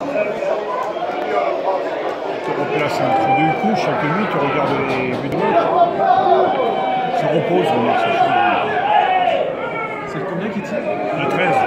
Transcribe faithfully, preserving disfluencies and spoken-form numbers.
Tu replaces entre deux couches, chaque nuit tu regardes les vues de l'autre. Ça repose, remarque, ça change. C'est le combien qui tire? Le treize.